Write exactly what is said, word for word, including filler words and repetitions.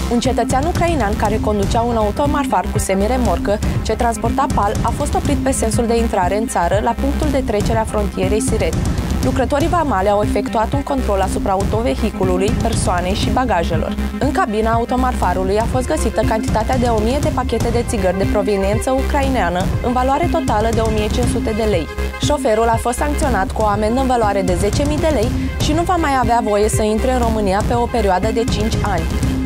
Un cetățean ucrainean care conducea un automarfar cu semi-remorcă ce transporta pal a fost oprit pe sensul de intrare în țară la punctul de trecere a frontierei Siret. Lucrătorii vamali au efectuat un control asupra autovehiculului, persoanei și bagajelor. În cabina automarfarului a fost găsită cantitatea de o mie de pachete de țigări de proveniență ucraineană, în valoare totală de o mie cinci sute de lei. Șoferul a fost sancționat cu o amendă în valoare de zece mii de lei și nu va mai avea voie să intre în România pe o perioadă de cinci ani.